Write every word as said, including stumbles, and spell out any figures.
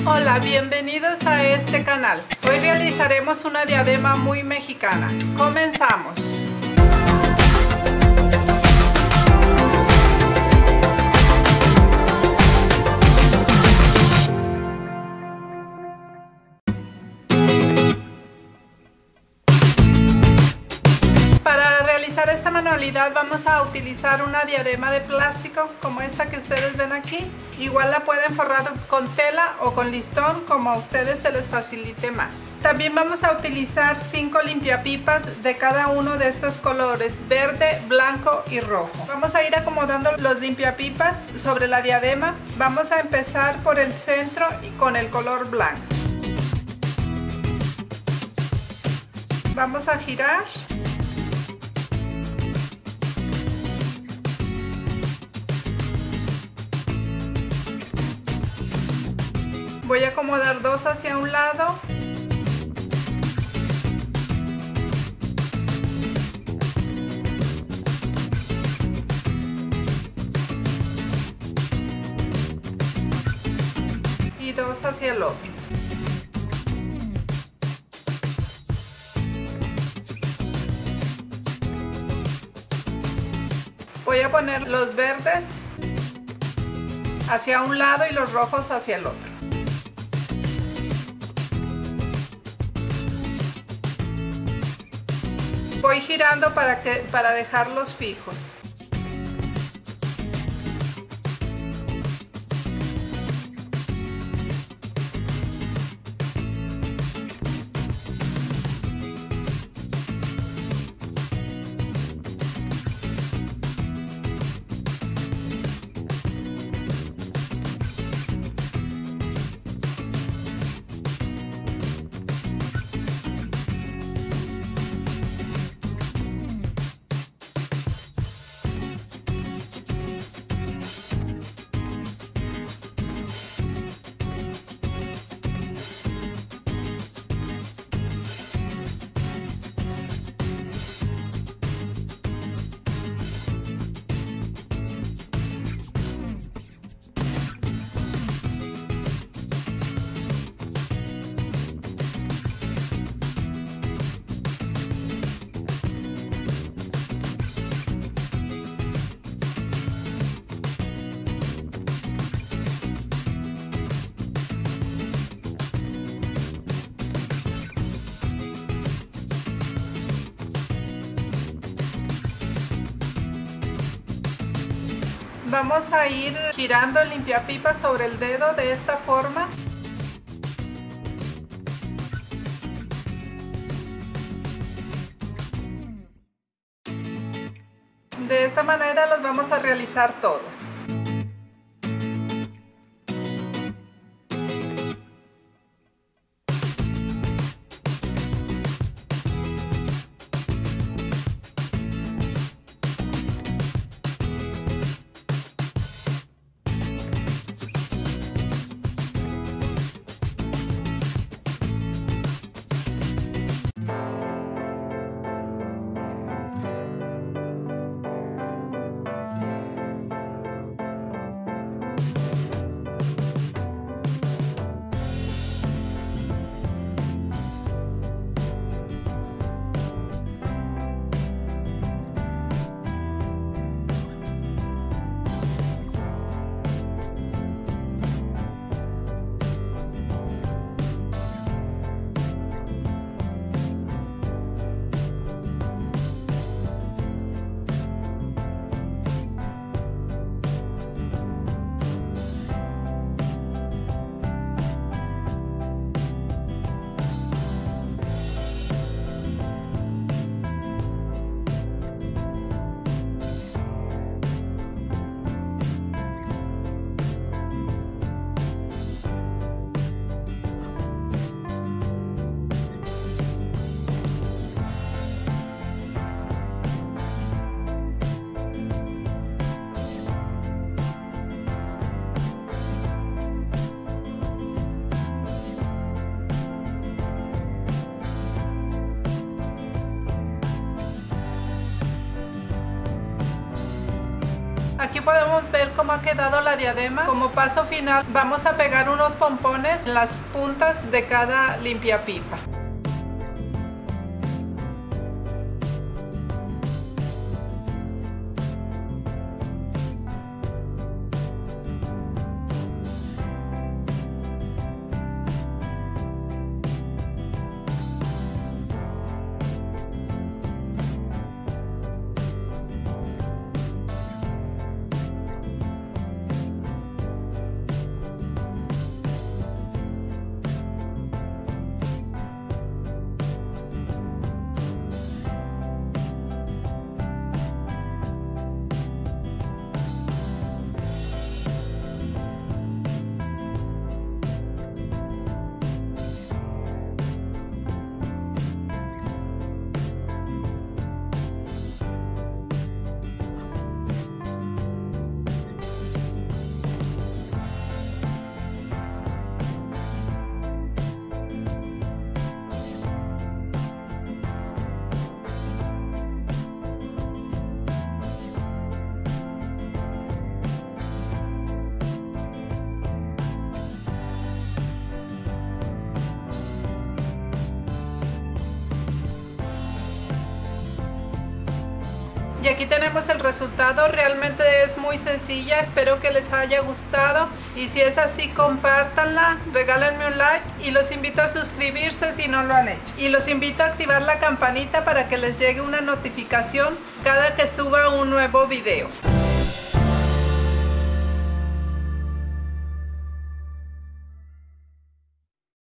Hola, bienvenidos a este canal. Hoy realizaremos una diadema muy mexicana. Comenzamos. Para realizar esta manualidad vamos a utilizar una diadema de plástico como esta que ustedes ven aquí. Igual la pueden forrar con tela o con listón, como a ustedes se les facilite más. También vamos a utilizar cinco limpiapipas de cada uno de estos colores: verde, blanco y rojo. Vamos a ir acomodando los limpiapipas sobre la diadema. Vamos a empezar por el centro y con el color blanco. Vamos a girar. Voy a acomodar dos hacia un lado. Y dos hacia el otro. Voy a poner los verdes hacia un lado y los rojos hacia el otro. Voy girando para, que, para dejarlos fijos. Vamos a ir girando el limpiapipa sobre el dedo de esta forma. De esta manera los vamos a realizar todos. Aquí podemos ver cómo ha quedado la diadema. Como paso final vamos a pegar unos pompones en las puntas de cada limpiapipa. Y aquí tenemos el resultado. Realmente es muy sencilla, espero que les haya gustado y si es así, compártanla, regálenme un like y los invito a suscribirse si no lo han hecho. Y los invito a activar la campanita para que les llegue una notificación cada que suba un nuevo video.